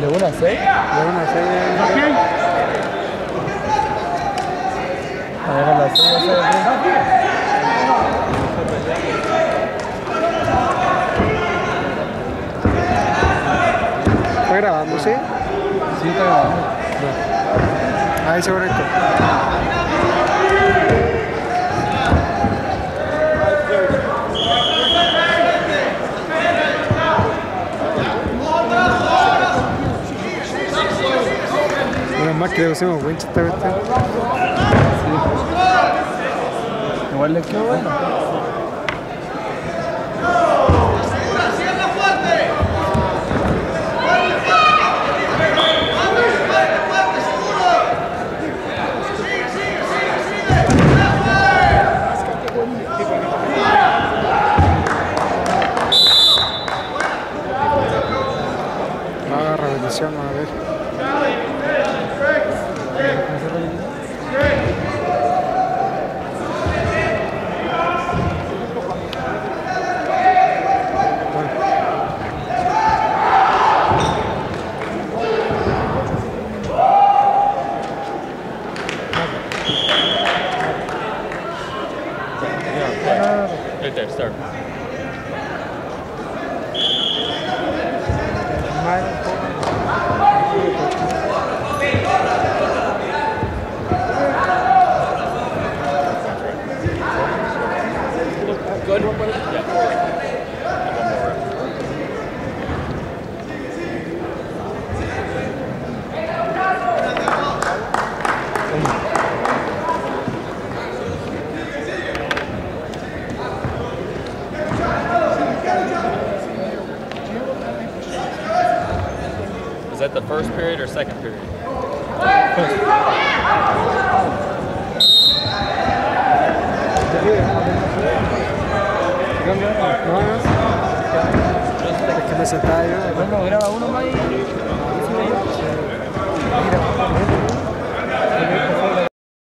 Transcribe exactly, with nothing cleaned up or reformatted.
¿De una a seis? De una a seis. A ver, a las seis, a seis. ¿Está grabando, sí? Sí, está grabando. No. Ahí se conectó. Menos mal que le pusimos winch esta cuestión. Sí. Igual le quedó bueno. Ah, repetición, a ver. Right there, start. Good? Yeah. Is that the first period or second period? First. Es que me sentaba yo. Bueno, graba uno más y... Mira.